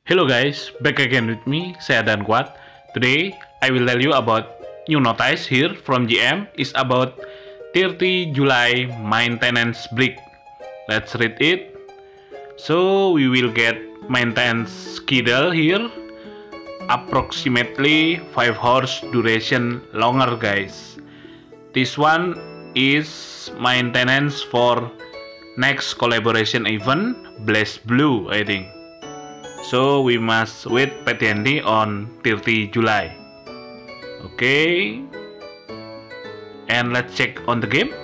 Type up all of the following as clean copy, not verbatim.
Hello guys, back again with me, saya Dan Kuat. Today, I will tell you about new notice here from GM is about 30 July maintenance break. Let's read it. So, we will get maintenance schedule here, approximately 5 hours duration longer guys. This one is maintenance for next collaboration event, Blaze Blue I think. So we must wait patiently on 30 July. Okay. And let's check on the game.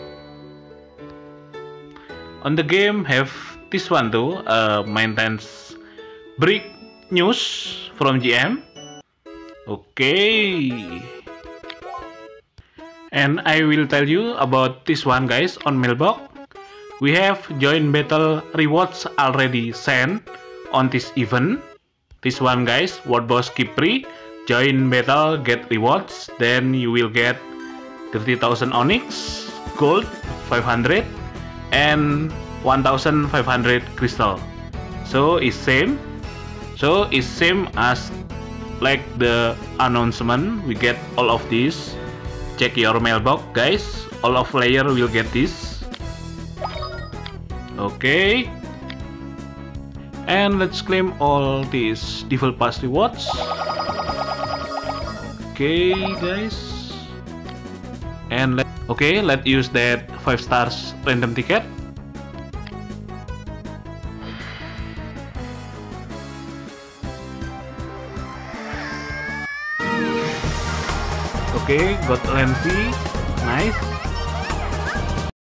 On the game have this one too, maintenance break news from GM. Okay. And I will tell you about this one guys on mailbox. We have join battle rewards already sent on this event. This one guys, World Boss Kipri, join battle, get rewards, then you will get 30,000 onyx, gold 500 and 1,500 crystal. So it's same as like the announcement. We get all of this. Check your mailbox guys, all of player will get this. Okay. And let's claim all these Devil Pass rewards. Okay guys. And let's use that 5 stars random ticket. Okay, got Lancy. Nice.